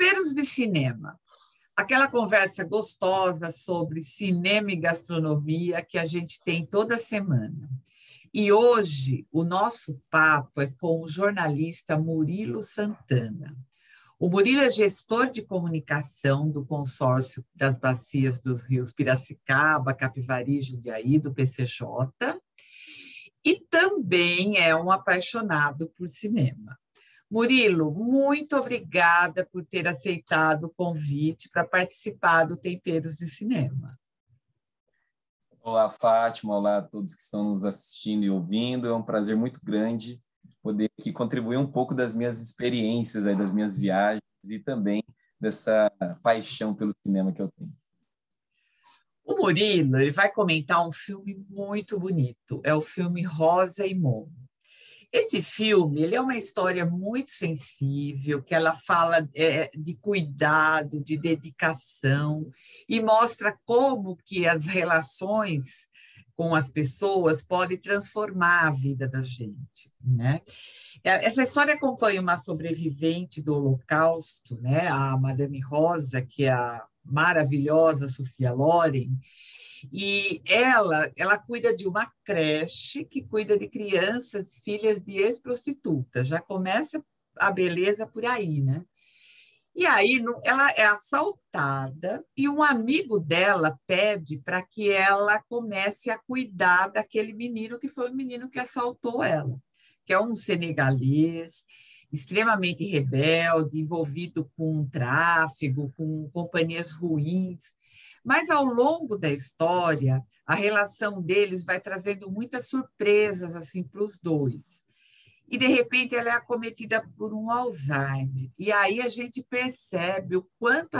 Temperos de cinema. Aquela conversa gostosa sobre cinema e gastronomia que a gente tem toda semana. E hoje o nosso papo é com o jornalista Murilo Santana. O Murilo é gestor de comunicação do consórcio das bacias dos rios Piracicaba, Capivari e Jundiaí, do PCJ, e também é um apaixonado por cinema. Murilo, muito obrigada por ter aceitado o convite para participar do Temperos de Cinema. Olá, Fátima, olá a todos que estão nos assistindo e ouvindo. É um prazer muito grande poder aqui contribuir um pouco das minhas experiências, das minhas viagens e também dessa paixão pelo cinema que eu tenho. O Murilo ele vai comentar um filme muito bonito, é o filme Rosa e Momo. Esse filme ele é uma história muito sensível, que ela fala de cuidado, de dedicação, e mostra como que as relações com as pessoas podem transformar a vida da gente, né? Essa história acompanha uma sobrevivente do Holocausto, né? A Madame Rosa, que é a maravilhosa Sophia Loren, e ela cuida de uma creche que cuida de crianças, filhas de ex-prostitutas. Já começa a beleza por aí, né? E aí ela é assaltada e um amigo dela pede para que ela comece a cuidar daquele menino que foi o menino que assaltou ela, que é um senegalês extremamente rebelde, envolvido com tráfico, com companhias ruins. Mas, ao longo da história, a relação deles vai trazendo muitas surpresas assim, para os dois. E, de repente, ela é acometida por um Alzheimer. E aí a gente percebe o quanto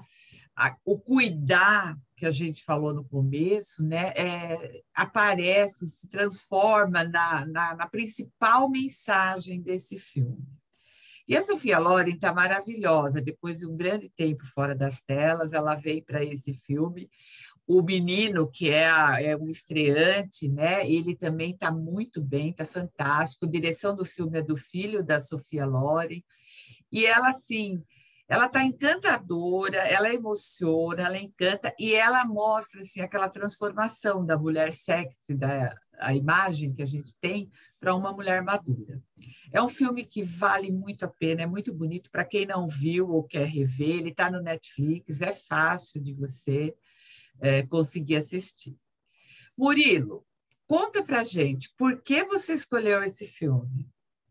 o cuidar que a gente falou no começo, né, aparece, se transforma na principal mensagem desse filme. E a Sophia Loren está maravilhosa. Depois de um grande tempo fora das telas, ela veio para esse filme. O menino, que é um estreante, né? Ele também está muito bem, está fantástico. A direção do filme é do filho da Sophia Loren. E ela, assim, ela está encantadora, ela emociona, ela encanta, e ela mostra assim, aquela transformação da mulher sexy, a imagem que a gente tem, para uma mulher madura. É um filme que vale muito a pena, é muito bonito. Para quem não viu ou quer rever, ele está no Netflix, é fácil de você conseguir assistir. Murilo, conta para gente, por que você escolheu esse filme?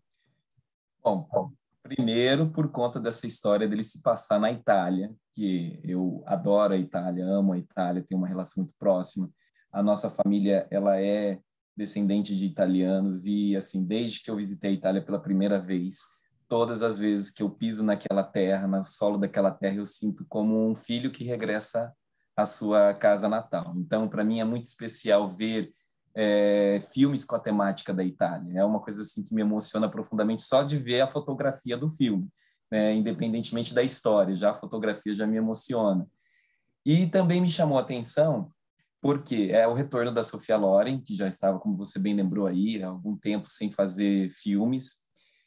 Bom, primeiro por conta dessa história dele se passar na Itália, que eu adoro a Itália, amo a Itália, tenho uma relação muito próxima. A nossa família, ela é descendente de italianos e, assim, desde que eu visitei a Itália pela primeira vez, todas as vezes que eu piso naquela terra, no solo daquela terra, eu sinto como um filho que regressa à sua casa natal. Então, para mim é muito especial ver filmes com a temática da Itália. É uma coisa assim que me emociona profundamente só de ver a fotografia do filme, né? Independentemente da história, já a fotografia já me emociona. E também me chamou a atenção porque é o retorno da Sophia Loren, que já estava, como você bem lembrou aí, há algum tempo sem fazer filmes,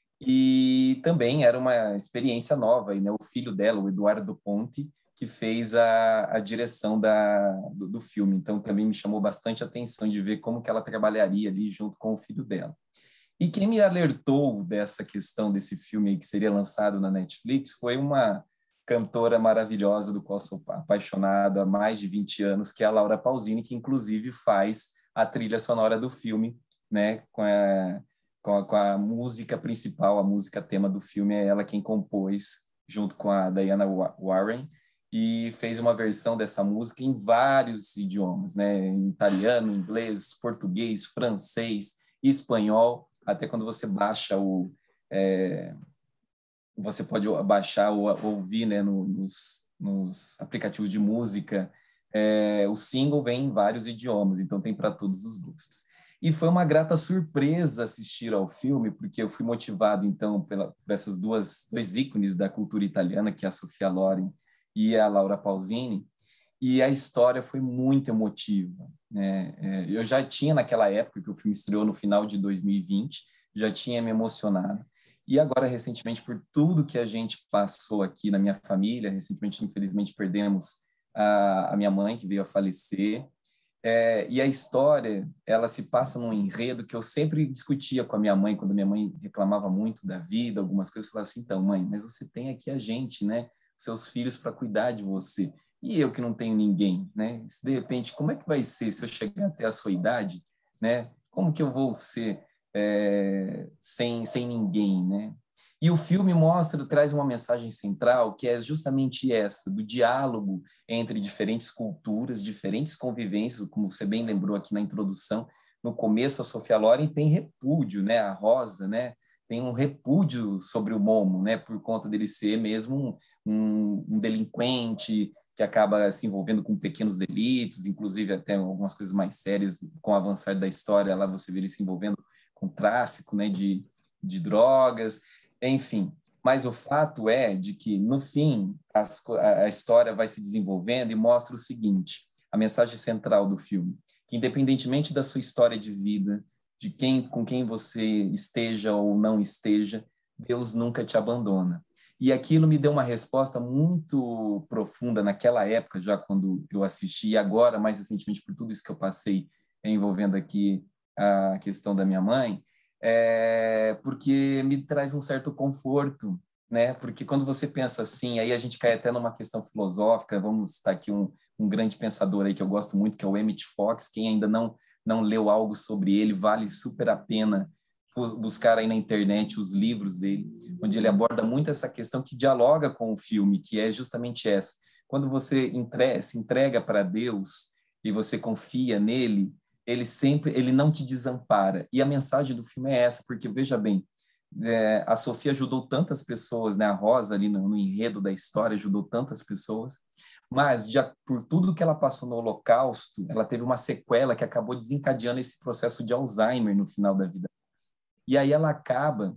e também era uma experiência nova, e, né, o filho dela, o Eduardo Ponte, que fez a direção do filme. Então, também me chamou bastante atenção de ver como que ela trabalharia ali junto com o filho dela. E quem me alertou dessa questão desse filme aí que seria lançado na Netflix foi uma cantora maravilhosa do qual sou apaixonado há mais de 20 anos, que é a Laura Pausini, que inclusive faz a trilha sonora do filme, né, com a música principal, a música tema do filme, é ela quem compôs, junto com a Diana Warren, e fez uma versão dessa música em vários idiomas, né? Em italiano, inglês, português, francês, espanhol. Até quando você baixa você pode baixar ou ouvir, né, nos aplicativos de música. O single vem em vários idiomas, então tem para todos os gostos. E foi uma grata surpresa assistir ao filme, porque eu fui motivado, então, por essas dois ícones da cultura italiana, que é a Sophia Loren e a Laura Pausini, e a história foi muito emotiva, né? Eu já tinha, naquela época, que o filme estreou no final de 2020, já tinha me emocionado. E agora, recentemente, por tudo que a gente passou aqui na minha família, recentemente, infelizmente, perdemos a minha mãe, que veio a falecer. E a história, ela se passa num enredo que eu sempre discutia com a minha mãe, quando minha mãe reclamava muito da vida, algumas coisas, eu falava assim, então, mãe, mas você tem aqui a gente, né? Seus filhos para cuidar de você. E eu que não tenho ninguém, né? Se, de repente, como é que vai ser se eu chegar até a sua idade, né? Como que eu vou ser sem ninguém, né? E o filme mostra, traz uma mensagem central, que é justamente essa, do diálogo entre diferentes culturas, diferentes convivências, como você bem lembrou aqui na introdução. No começo, a Sofia Loren tem repúdio, né? A Rosa, né? Tem um repúdio sobre o Momo, né? Por conta dele ser mesmo um delinquente que acaba se envolvendo com pequenos delitos, inclusive até algumas coisas mais sérias com o avançar da história. Lá você vê ele se envolvendo com tráfico, né? De drogas, enfim. Mas o fato é de que, no fim, a história vai se desenvolvendo e mostra o seguinte, a mensagem central do filme, que independentemente da sua história de vida, de com quem você esteja ou não esteja, Deus nunca te abandona. E aquilo me deu uma resposta muito profunda naquela época, já quando eu assisti, e agora, mais recentemente, por tudo isso que eu passei envolvendo aqui a questão da minha mãe, porque me traz um certo conforto, né? Porque quando você pensa assim, aí a gente cai até numa questão filosófica. Vamos citar aqui um grande pensador aí que eu gosto muito, que é o Emmett Fox. Quem ainda não leu algo sobre ele, vale super a pena buscar aí na internet os livros dele, onde ele aborda muito essa questão que dialoga com o filme, que é justamente essa. Quando você se entrega para Deus e você confia nele, ele não te desampara. E a mensagem do filme é essa, porque veja bem, a Sofia ajudou tantas pessoas, né? A Rosa ali no enredo da história ajudou tantas pessoas, mas já por tudo que ela passou no Holocausto, ela teve uma sequela que acabou desencadeando esse processo de Alzheimer no final da vida. E aí ela acaba,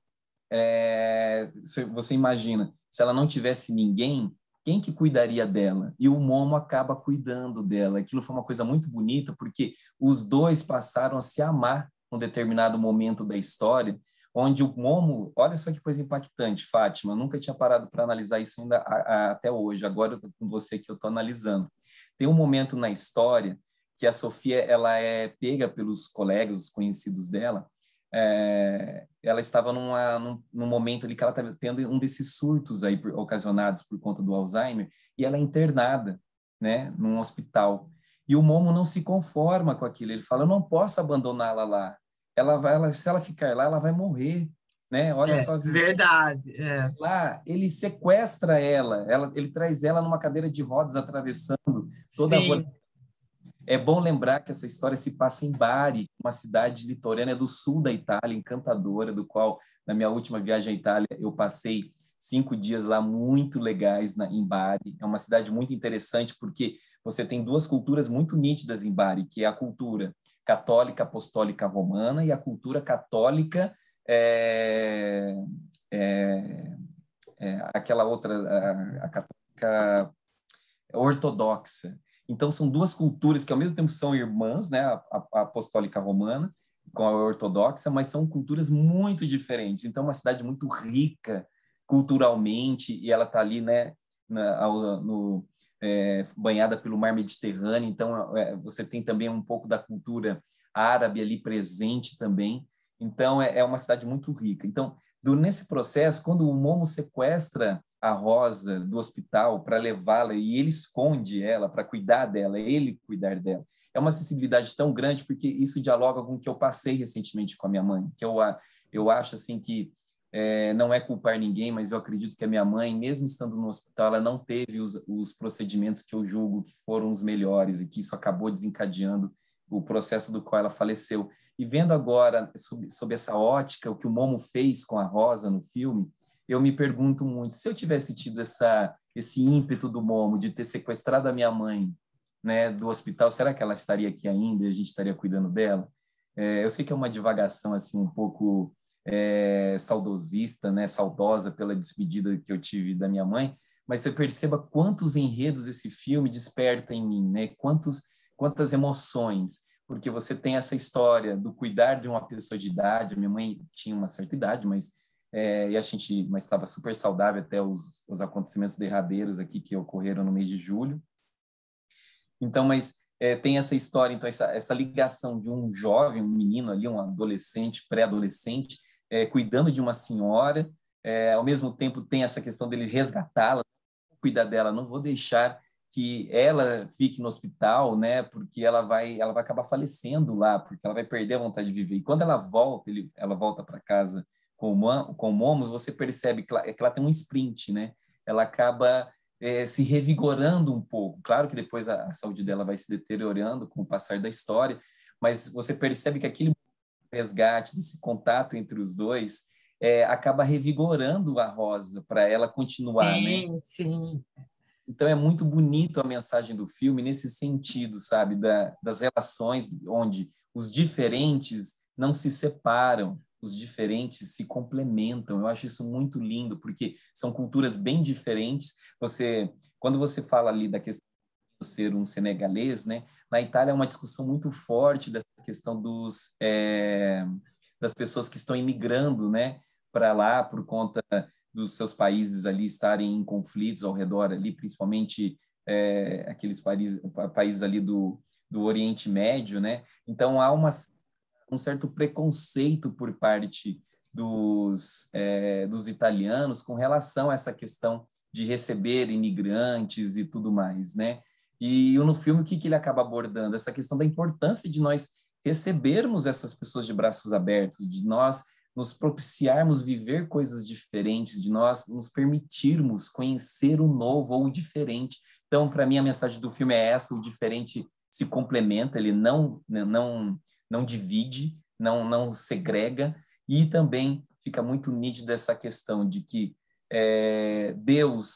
você imagina, se ela não tivesse ninguém, quem que cuidaria dela? E o Momo acaba cuidando dela. Aquilo foi uma coisa muito bonita, porque os dois passaram a se amar num determinado momento da história, onde o Momo, olha só que coisa impactante, Fátima, eu nunca tinha parado para analisar isso ainda até hoje, agora com você que eu estou analisando. Tem um momento na história que a Sofia ela é pega pelos colegas, os conhecidos dela, ela estava num momento ali que ela estava tendo um desses surtos aí ocasionados por conta do Alzheimer, e ela é internada, né, num hospital. E o Momo não se conforma com aquilo. Ele fala: eu não posso abandoná-la lá. Se ela ficar lá, ela vai morrer, né? Olha só a visão. Verdade. Lá, ele sequestra ele traz ela numa cadeira de rodas atravessando toda a rua. Sim. É bom lembrar que essa história se passa em Bari, uma cidade litorânea do sul da Itália, encantadora, do qual, na minha última viagem à Itália, eu passei 5 dias lá muito legais em Bari. É uma cidade muito interessante porque você tem duas culturas muito nítidas em Bari, que é a cultura católica apostólica romana e a cultura católica aquela outra, a católica ortodoxa. Então, são duas culturas que, ao mesmo tempo, são irmãs, né? A apostólica romana com a ortodoxa, mas são culturas muito diferentes. Então, é uma cidade muito rica culturalmente, e ela está ali, né? Banhada pelo mar Mediterrâneo. Então, você tem também um pouco da cultura árabe ali presente também. Então, é uma cidade muito rica. Então, nesse processo, quando o Momo sequestra a Rosa do hospital para levá-la e ele esconde ela para cuidar dela, ele cuidar dela. É uma sensibilidade tão grande porque isso dialoga com o que eu passei recentemente com a minha mãe, que eu acho assim que não é culpar ninguém, mas eu acredito que a minha mãe, mesmo estando no hospital, ela não teve os procedimentos que eu julgo que foram os melhores e que isso acabou desencadeando o processo do qual ela faleceu. E vendo agora, sob essa ótica, o que o Momo fez com a Rosa no filme, eu me pergunto muito, se eu tivesse tido esse ímpeto do Momo de ter sequestrado a minha mãe, né, do hospital, será que ela estaria aqui ainda e a gente estaria cuidando dela? Eu sei que é uma divagação assim um pouco saudosista, né, saudosa pela despedida que eu tive da minha mãe, mas você perceba quantos enredos esse filme desperta em mim, né? Quantas emoções, porque você tem essa história do cuidar de uma pessoa de idade. A minha mãe tinha uma certa idade, mas e a gente, mas estava super saudável até os acontecimentos derradeiros aqui que ocorreram no mês de julho. Então, mas tem essa história, então essa ligação de um jovem, um menino ali, um adolescente, pré-adolescente, cuidando de uma senhora, ao mesmo tempo tem essa questão dele resgatá-la, cuidar dela, não vou deixar que ela fique no hospital, né? Porque ela vai acabar falecendo lá, porque ela vai perder a vontade de viver. E quando ela volta, ela volta para casa com o Momo, você percebe que ela tem um sprint, né? Ela acaba se revigorando um pouco. Claro que depois a saúde dela vai se deteriorando com o passar da história, mas você percebe que aquele resgate, desse contato entre os dois, acaba revigorando a Rosa para ela continuar, né? Sim, sim. Então é muito bonito a mensagem do filme nesse sentido, sabe, das relações onde os diferentes não se separam, os diferentes se complementam. Eu acho isso muito lindo, porque são culturas bem diferentes. Quando você fala ali da questão de ser um senegalês, né, na Itália é uma discussão muito forte dessa questão das pessoas que estão imigrando, né, para lá por conta dos seus países ali estarem em conflitos ao redor ali, principalmente aqueles países ali do Oriente Médio, né? Então há um certo preconceito por parte dos italianos com relação a essa questão de receber imigrantes e tudo mais, né? E no filme, o que ele acaba abordando? Essa questão da importância de nós recebermos essas pessoas de braços abertos, de nós nos propiciarmos viver coisas diferentes, de nós nos permitirmos conhecer o novo ou o diferente. Então, para mim, a mensagem do filme é essa: o diferente se complementa, ele não divide, não segrega, e também fica muito nítido essa questão de que Deus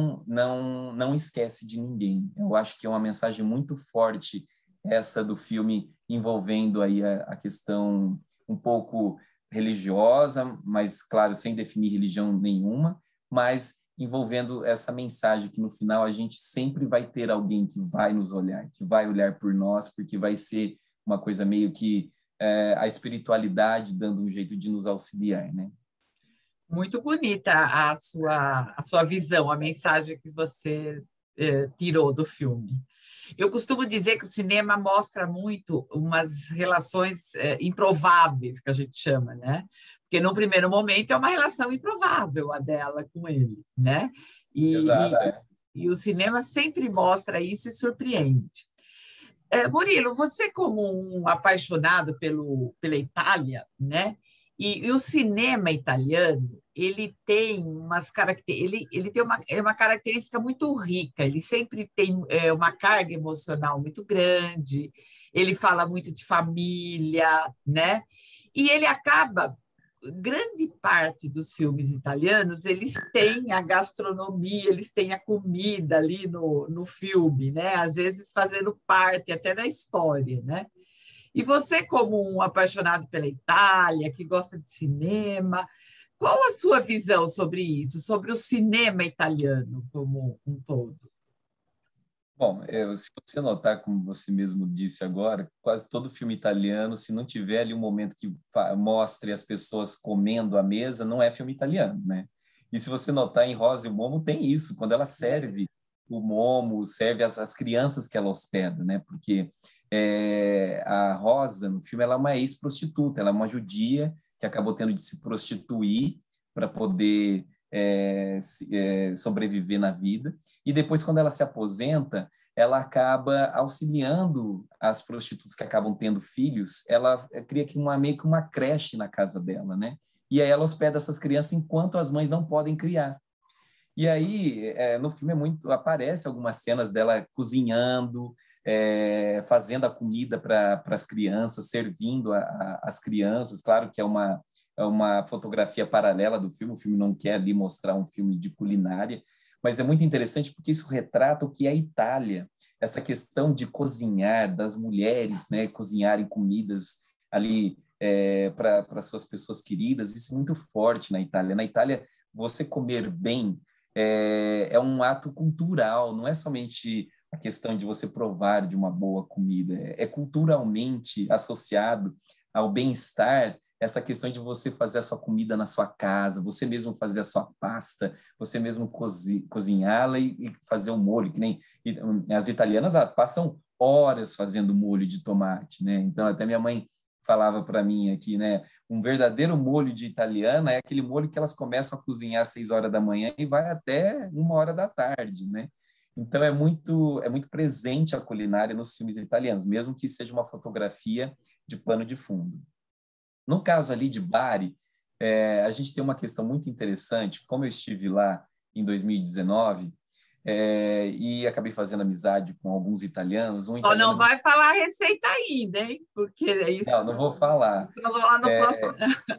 não esquece de ninguém. Eu acho que é uma mensagem muito forte essa do filme, envolvendo aí a questão um pouco religiosa, mas, claro, sem definir religião nenhuma, mas envolvendo essa mensagem que no final a gente sempre vai ter alguém que vai nos olhar, que vai olhar por nós, porque vai ser uma coisa meio que a espiritualidade dando um jeito de nos auxiliar, né? Muito bonita a sua visão, a mensagem que você tirou do filme. Eu costumo dizer que o cinema mostra muito umas relações improváveis, que a gente chama, né? Porque, no primeiro momento, é uma relação improvável a dela com ele, né? E, Exato, e, e o cinema sempre mostra isso e surpreende. Murilo, você como um apaixonado pela Itália, né? E o cinema italiano, ele tem ele tem uma característica muito rica, ele sempre tem uma carga emocional muito grande, ele fala muito de família, né? E ele acaba grande parte dos filmes italianos, eles têm a gastronomia, eles têm a comida ali no filme, né? Às vezes fazendo parte até da história, né? E você, como um apaixonado pela Itália, que gosta de cinema, qual a sua visão sobre isso, sobre o cinema italiano como um todo? Bom, se você notar, como você mesmo disse agora, quase todo filme italiano, se não tiver ali um momento que mostre as pessoas comendo à mesa, não é filme italiano, né? E se você notar em Rosa e o Momo, tem isso, quando ela serve o Momo, serve as crianças que ela hospeda, né? Porque a Rosa, no filme, ela é uma ex-prostituta, ela é uma judia que acabou tendo de se prostituir para poder sobreviver na vida. E depois, quando ela se aposenta, ela acaba auxiliando as prostitutas que acabam tendo filhos. Ela cria meio que uma creche na casa dela, né? E aí ela hospeda essas crianças enquanto as mães não podem criar. E aí, no filme aparece algumas cenas dela cozinhando, fazendo a comida para as crianças, servindo as crianças. Claro que é uma fotografia paralela do filme, o filme não quer ali mostrar um filme de culinária, mas é muito interessante porque isso retrata o que é a Itália, essa questão de cozinhar, das mulheres, né, cozinharem comidas ali para suas pessoas queridas. Isso é muito forte na Itália. Na Itália, você comer bem é um ato cultural, não é somente a questão de você provar de uma boa comida, é culturalmente associado ao bem-estar, essa questão de você fazer a sua comida na sua casa, você mesmo fazer a sua pasta, você mesmo cozinhá-la e fazer o molho, que nem as italianas passam horas fazendo molho de tomate, né? Então, até minha mãe falava para mim aqui, né? Um verdadeiro molho de italiana é aquele molho que elas começam a cozinhar às 6 horas da manhã e vai até 1 hora da tarde, né? Então, é muito presente a culinária nos filmes italianos, mesmo que seja uma fotografia de pano de fundo. No caso ali de Bari, a gente tem uma questão muito interessante. Como eu estive lá em 2019, e acabei fazendo amizade com alguns italianos. Um Só não italiano... vai falar a receita ainda, hein? Porque é isso. Não, não vou falar. Nós vamos lá no próximo.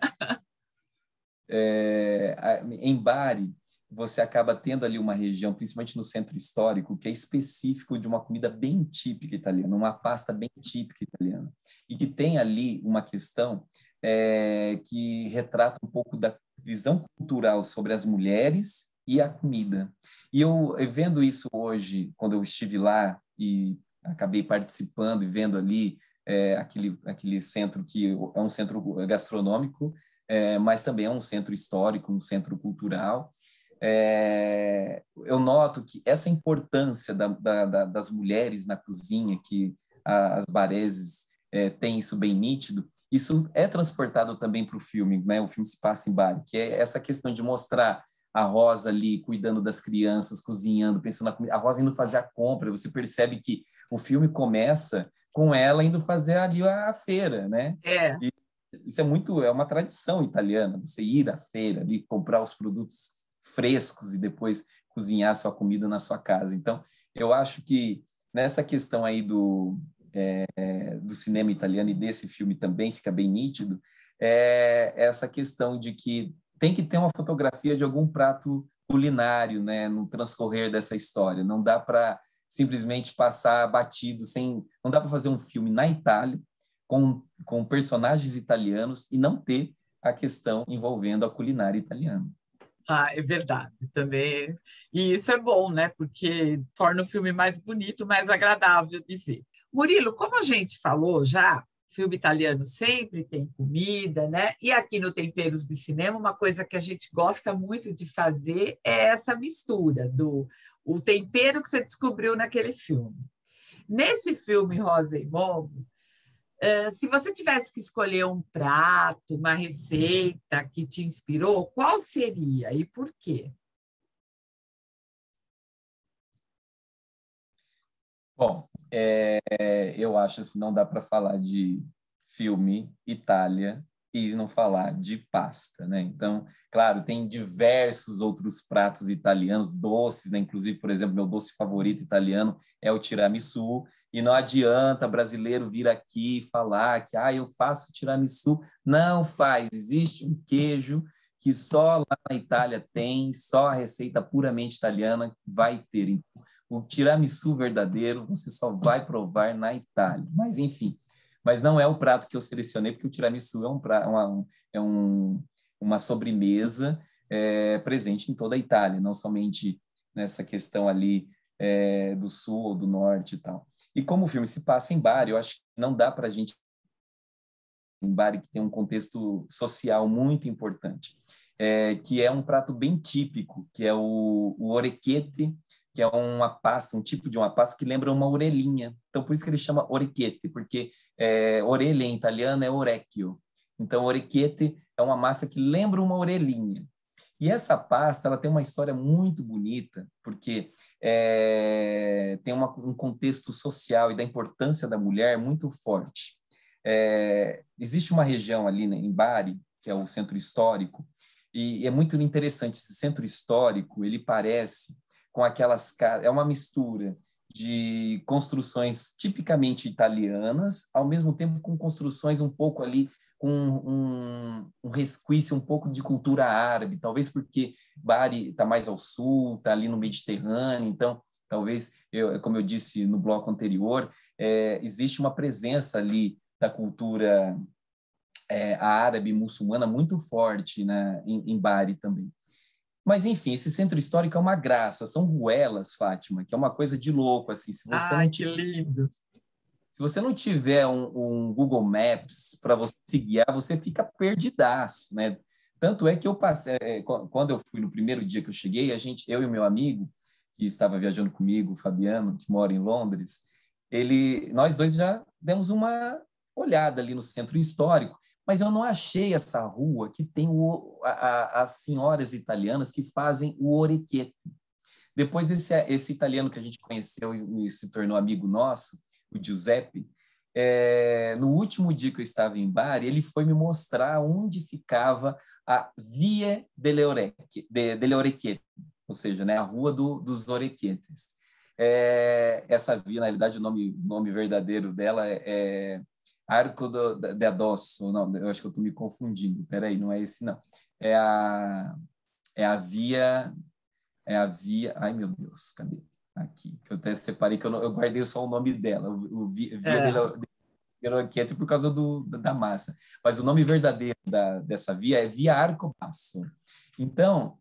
Em Bari, você acaba tendo ali uma região, principalmente no centro histórico, que é específico de uma comida bem típica italiana, uma pasta bem típica italiana, e que tem ali uma questão que retrata um pouco da visão cultural sobre as mulheres e a comida. E eu vendo isso hoje, quando eu estive lá e acabei participando e vendo ali aquele centro que é um centro gastronômico, mas também é um centro histórico, um centro cultural. Eu noto que essa importância das mulheres na cozinha, que as bareses têm isso bem nítido, isso é transportado também para o filme, né? O filme se passa em Bari, que é essa questão de mostrar a Rosa ali cuidando das crianças, cozinhando, pensando na comida, a Rosa indo fazer a compra. Você percebe que o filme começa com ela indo fazer ali a feira, né? É. E isso é uma tradição italiana, você ir à feira ali, comprar os produtos frescos e depois cozinhar a sua comida na sua casa. Então, eu acho que nessa questão aí do cinema italiano e desse filme também fica bem nítido, essa questão de que tem que ter uma fotografia de algum prato culinário, né, no transcorrer dessa história. Não dá para simplesmente passar batido, não dá para fazer um filme na Itália com personagens italianos e não ter a questão envolvendo a culinária italiana. Ah, é verdade, também. E isso é bom, né? Porque torna o filme mais bonito, mais agradável de ver. Murilo, como a gente falou já, filme italiano sempre tem comida, né? E aqui no Temperos de Cinema, uma coisa que a gente gosta muito de fazer é essa mistura do o tempero que você descobriu naquele filme. Nesse filme Rosa e Momo, se você tivesse que escolher um prato, uma receita que te inspirou, qual seria e por quê? Bom, eu acho assim, não dá para falar de filme Itália e não falar de pasta, né? Então, claro, tem diversos outros pratos italianos, doces, né? Inclusive, por exemplo, meu doce favorito italiano é o tiramisu, e não adianta brasileiro vir aqui falar que eu faço tiramisu. Não faz, existe um queijo que só lá na Itália tem, só a receita puramente italiana vai ter. Então, o tiramisu verdadeiro você só vai provar na Itália. Mas, enfim, mas não é o prato que eu selecionei, porque o tiramisu uma sobremesa presente em toda a Itália, não somente nessa questão ali do sul ou do norte e tal. E como o filme se passa em Bari, eu acho que não dá para a gente em Bari que tem um contexto social muito importante, que é um prato bem típico, que é o orecchiette, que é uma pasta, um tipo de uma pasta que lembra uma orelhinha. Então, por isso que ele chama orecchiette, porque orelha em italiano é orecchio. Então, orecchiette é uma massa que lembra uma orelhinha. E essa pasta ela tem uma história muito bonita, porque tem um contexto social e da importância da mulher muito forte. Existe uma região ali, né, em Bari, que é o centro histórico, e é muito interessante, esse centro histórico, ele parece com aquelas casas, é uma mistura de construções tipicamente italianas, ao mesmo tempo com construções um pouco ali com um resquício um pouco de cultura árabe, talvez porque Bari está mais ao sul, está ali no Mediterrâneo, então talvez, como eu disse no bloco anterior, existe uma presença ali da cultura árabe muçulmana muito forte, né, em Bari também. Mas, enfim, esse centro histórico é uma graça. São ruelas, Fátima, que é uma coisa de louco, assim. Se você Ai, não que tiver lindo! Se você não tiver um Google Maps para você se guiar, você fica perdidaço, né? Tanto é que eu passei, quando eu fui no primeiro dia que eu cheguei, eu e o meu amigo, que estava viajando comigo, o Fabiano, que mora em Londres, nós dois já demos uma olhada ali no centro histórico, mas eu não achei essa rua que tem as senhoras italianas que fazem o orecchiette. Depois, esse italiano que a gente conheceu e se tornou amigo nosso, o Giuseppe, no último dia que eu estava em Bari, ele foi me mostrar onde ficava a Via delle Orecchiette, ou seja, né, a Rua dos Orecchietes. Essa via, na realidade, o nome verdadeiro dela é Arco de Adosso. Não, eu acho que eu estou me confundindo. Peraí, não é esse, não. É a via... Ai, meu Deus, cadê? Aqui, que eu até separei, que eu guardei só o nome dela, o Via delle Orecchiette por causa da massa. Mas o nome verdadeiro dessa via é Via Arcobasso. Então,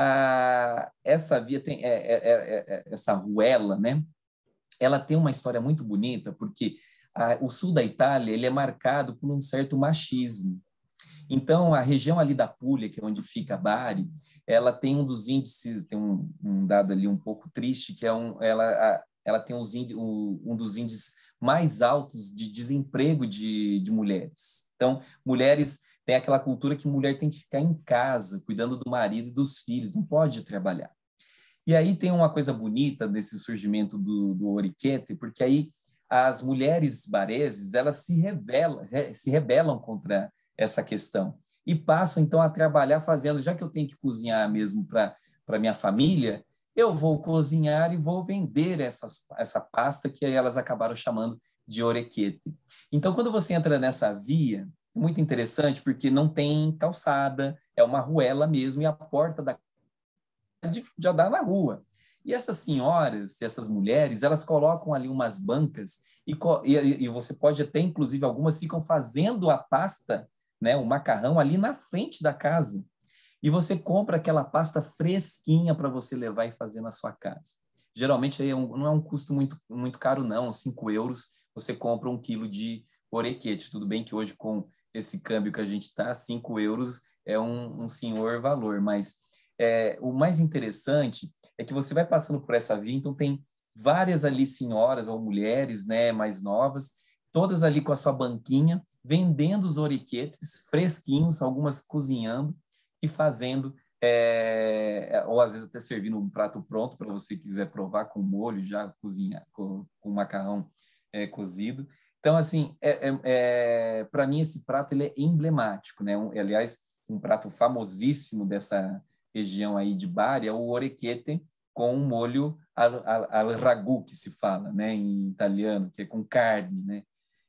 essa via tem essa ruela, né? Ela tem uma história muito bonita, porque o sul da Itália ele é marcado por um certo machismo. Então, a região ali da Puglia, que é onde fica Bari, ela tem um dos índices, tem um dado ali um pouco triste, que ela tem um dos índices mais altos de desemprego de mulheres. Então, mulheres têm aquela cultura que mulher tem que ficar em casa, cuidando do marido e dos filhos, não pode trabalhar. E aí tem uma coisa bonita nesse surgimento do orecchiette, porque aí as mulheres bareses, elas se rebelam contra essa questão e passam então a trabalhar fazendo, já que eu tenho que cozinhar mesmo para minha família, eu vou cozinhar e vou vender essa pasta que aí elas acabaram chamando de orecchiette. Então, quando você entra nessa via, é muito interessante porque não tem calçada, é uma ruela mesmo e a porta da já dá na rua. E essas senhoras, essas mulheres, elas colocam ali umas bancas e você pode até, inclusive, algumas ficam fazendo a pasta, né, o macarrão ali na frente da casa. E você compra aquela pasta fresquinha para você levar e fazer na sua casa. Geralmente não é um custo muito, muito caro, não. 5 euros você compra 1 quilo de orecchiette. Tudo bem que hoje, com esse câmbio que a gente está, 5 euros é um senhor valor, mas o mais interessante é que você vai passando por essa via, então tem várias ali senhoras ou mulheres, né, mais novas, todas ali com a sua banquinha, vendendo os orecchietes fresquinhos, algumas cozinhando e fazendo, ou às vezes até servindo um prato pronto para você quiser provar com molho já cozinhar, com macarrão cozido. Então, assim, para mim esse prato ele é emblemático, né? Aliás, um prato famosíssimo dessa região aí de Bari é o orecchiette com um molho al ragù, que se fala, né, em italiano, que é com carne, né?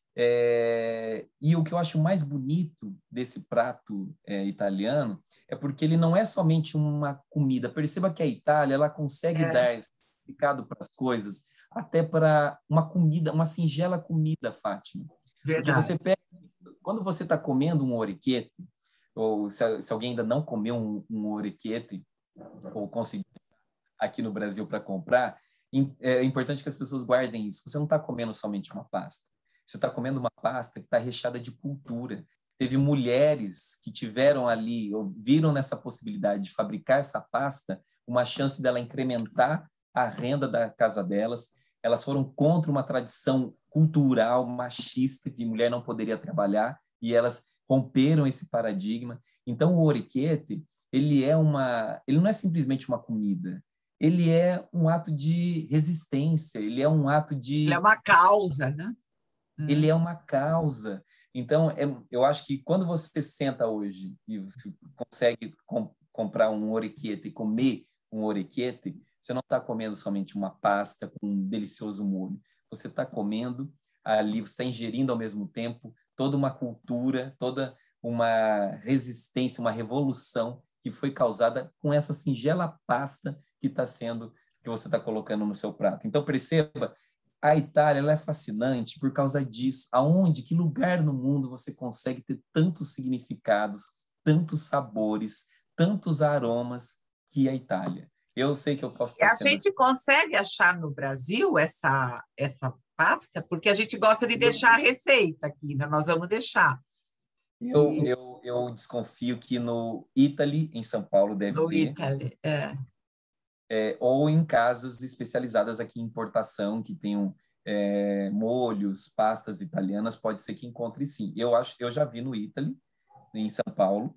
E o que eu acho mais bonito desse prato italiano é porque ele não é somente uma comida. Perceba que a Itália ela consegue dar significado para as coisas, até para uma comida, uma singela comida, Fátima. Verdade. Porque você pega, quando você está comendo um orecchiette, ou se alguém ainda não comeu um orecchiette, ou conseguiu aqui no Brasil para comprar, é importante que as pessoas guardem isso. Você não está comendo somente uma pasta. Você está comendo uma pasta que está recheada de cultura. Teve mulheres que tiveram ali, ou viram nessa possibilidade de fabricar essa pasta, uma chance dela incrementar a renda da casa delas. Elas foram contra uma tradição cultural machista que mulher não poderia trabalhar e elas romperam esse paradigma. Então, o orecchiette, ele não é simplesmente uma comida, ele é um ato de resistência, ele é um ato de... Ele é uma causa, né? Ele é uma causa. Então, eu acho que quando você senta hoje e você consegue comprar um orecchiette e comer um orecchiette, você não está comendo somente uma pasta com um delicioso molho. Você está comendo ali, você está ingerindo ao mesmo tempo toda uma cultura, toda uma resistência, uma revolução que foi causada com essa singela pasta que você está colocando no seu prato. Então, perceba, a Itália ela é fascinante por causa disso. Que lugar no mundo você consegue ter tantos significados, tantos sabores, tantos aromas que a Itália? Eu sei que eu posso E estar a sendo... gente consegue achar no Brasil essa pasta? Porque a gente gosta de deixar a receita aqui, né? Nós vamos deixar. Eu desconfio que no Italy, em São Paulo, deve No ter, Italy, ou em casas especializadas aqui em importação, que tenham molhos, pastas italianas, pode ser que encontre sim. Eu já vi no Italy, em São Paulo,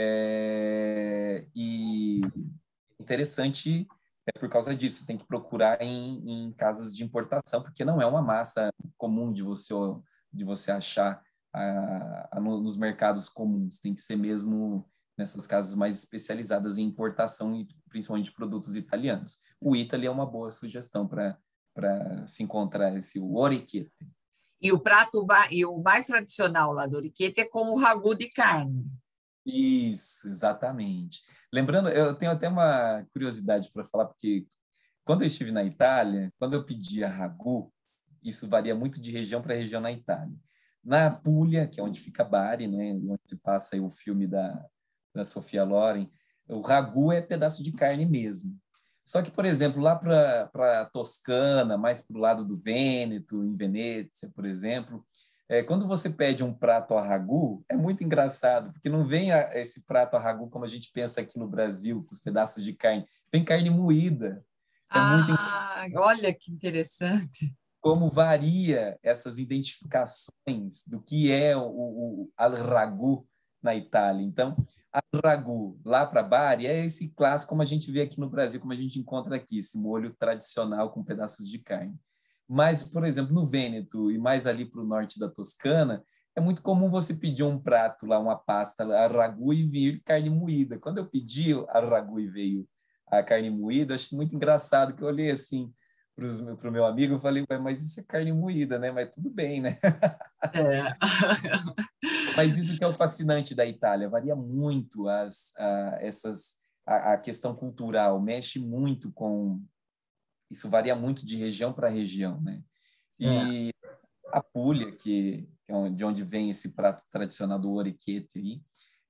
e interessante por causa disso, tem que procurar em casas de importação, porque não é uma massa comum de você achar nos mercados comuns, tem que ser mesmo nessas casas mais especializadas em importação e principalmente de produtos italianos. O Italy é uma boa sugestão para se encontrar o orecchiette. e e o mais tradicional lá do Orecchiette é com o ragu de carne. Isso, exatamente. Lembrando, eu tenho até uma curiosidade para falar, porque quando eu estive na Itália, quando eu pedia ragu, isso varia muito de região para região na Itália. Na Puglia, que é onde fica Bari, né, onde se passa aí o filme da Sofia Loren, o ragu é pedaço de carne mesmo. Só que, por exemplo, lá para Toscana, mais para o lado do Vêneto, em Venezia, por exemplo, quando você pede um prato a ragu, é muito engraçado, porque não vem esse prato a ragu como a gente pensa aqui no Brasil, com os pedaços de carne. Vem carne moída. É muito Olha que interessante. como varia essas identificações do que é o al ragu na Itália. Então, al ragu lá para Bari é esse clássico como a gente vê aqui no Brasil, como a gente encontra aqui, esse molho tradicional com pedaços de carne. Mas, por exemplo, no Vêneto e mais ali para o norte da Toscana, é muito comum você pedir um prato lá, uma pasta al ragu e vir carne moída. Quando eu pedi al ragu e veio a carne moída, acho muito engraçado que eu olhei assim para o meu amigo, eu falei, mas isso é carne moída, né? Mas tudo bem, né? É. Mas isso que é o fascinante da Itália, varia muito a questão cultural, mexe muito com... Isso varia muito de região para região, né? É. E a Puglia, de onde vem esse prato tradicional do orecchiette aí,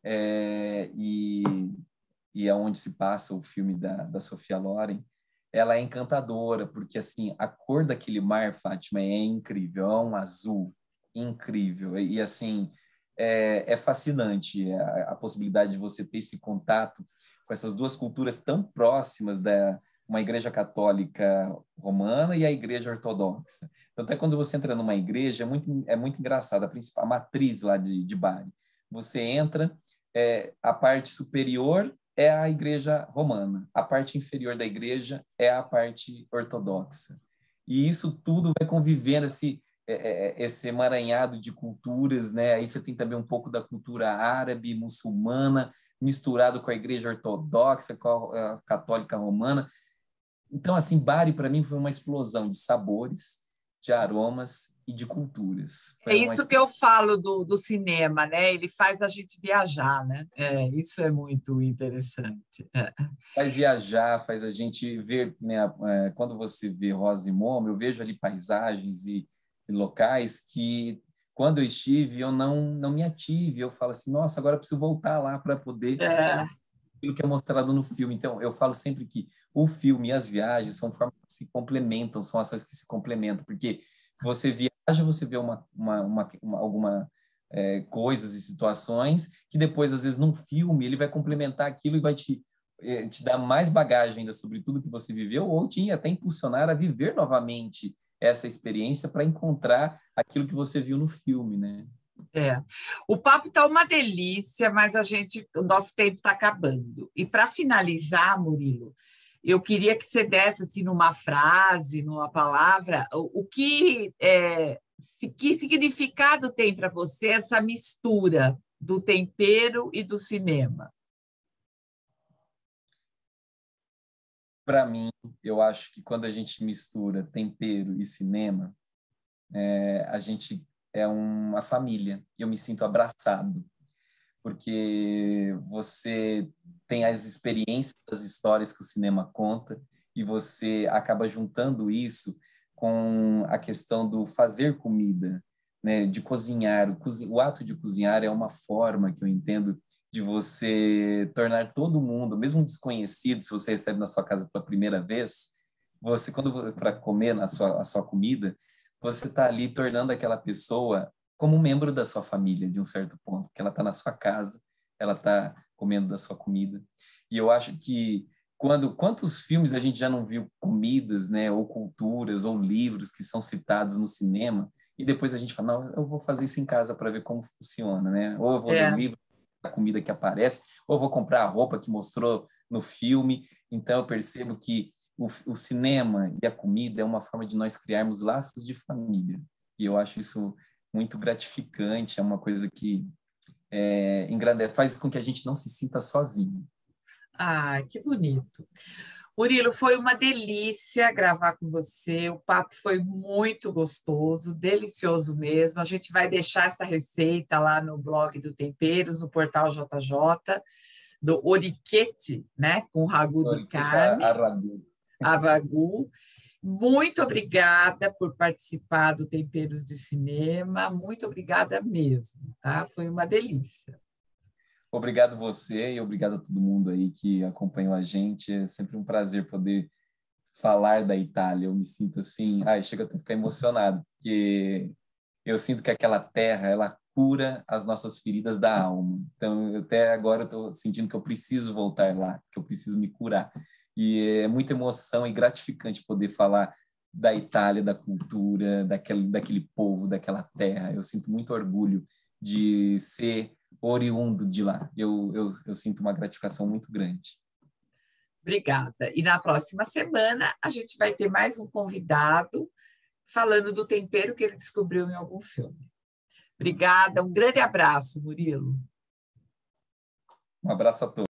e é onde se passa o filme da Sofia Loren, ela é encantadora, porque assim, a cor daquele mar, Fátima, é incrível, é um azul incrível, e assim, é fascinante a possibilidade de você ter esse contato com essas duas culturas tão próximas uma igreja católica romana e a igreja ortodoxa. Então, até quando você entra numa igreja, é muito engraçado, a matriz lá de Bari. Você entra, a parte superior é a igreja romana, a parte inferior da igreja é a parte ortodoxa. E isso tudo vai convivendo, esse emaranhado de culturas, né? Aí você tem também um pouco da cultura árabe, muçulmana, misturado com a igreja ortodoxa, com a católica romana. Então, assim, Bari para mim foi uma explosão de sabores, de aromas e de culturas. É Foi uma isso que eu falo do cinema, né? Ele faz a gente viajar, né? Isso é muito interessante. faz viajar, faz a gente ver, né, quando você vê Rosa e Momo, eu vejo ali paisagens e locais que, quando eu estive, eu não me ative. Eu falo assim, nossa, agora eu preciso voltar lá para poder É, aquilo que é mostrado no filme. Então, eu falo sempre que o filme e as viagens são formas que se complementam, são ações que se complementam, porque você viaja, você vê alguma coisas e situações que depois, às vezes, num filme, ele vai complementar aquilo e vai te dar mais bagagem ainda sobre tudo que você viveu, ou te até impulsionar a viver novamente essa experiência para encontrar aquilo que você viu no filme, né? é. O papo está uma delícia, mas o nosso tempo está acabando. E para finalizar, Murilo, eu queria que você desse assim, numa frase, numa palavra, que significado tem para você essa mistura do tempero e do cinema? Para mim, eu acho que quando a gente mistura tempero e cinema, a gente é uma família. Eu me sinto abraçado, porque você tem as experiências, as histórias que o cinema conta, e você acaba juntando isso com a questão do fazer comida, né? De cozinhar. O ato de cozinhar é uma forma que eu entendo de você tornar todo mundo, mesmo um desconhecido, se você recebe na sua casa pela primeira vez, você, quando para comer a sua comida, você está ali tornando aquela pessoa como um membro da sua família, de um certo ponto, que ela está na sua casa, ela está comendo da sua comida. E eu acho que quantos filmes a gente já não viu comidas, né, ou culturas, ou livros que são citados no cinema, e depois a gente fala, não, eu vou fazer isso em casa para ver como funciona, né? Ou eu vou ler o É. livro da comida que aparece, ou eu vou comprar a roupa que mostrou no filme. Então eu percebo que o cinema e a comida é uma forma de nós criarmos laços de família. E eu acho isso muito gratificante, é uma coisa que engrandece, faz com que a gente não se sinta sozinho. Ah, que bonito. Murilo, foi uma delícia gravar com você. O papo foi muito gostoso, delicioso mesmo. A gente vai deixar essa receita lá no blog do Temperos, no portal JJ, do oriquete, né, com ragu de Oriqueta carne, Arragu. a ragu. Muito obrigada por participar do Temperos de Cinema. Muito obrigada mesmo, tá? Foi uma delícia. Obrigado você e obrigado a todo mundo aí que acompanhou a gente. É sempre um prazer poder falar da Itália. Eu me sinto assim, chega até a ficar emocionado, porque eu sinto que aquela terra, ela cura as nossas feridas da alma. Então, até agora eu estou sentindo que eu preciso voltar lá, que eu preciso me curar. E é muita emoção e gratificante poder falar da Itália, da cultura, daquele povo, daquela terra. Eu sinto muito orgulho de ser oriundo de lá. Eu sinto uma gratificação muito grande. Obrigada. E na próxima semana a gente vai ter mais um convidado falando do tempero que ele descobriu em algum filme. Obrigada, um grande abraço, Murilo. Um abraço a todos.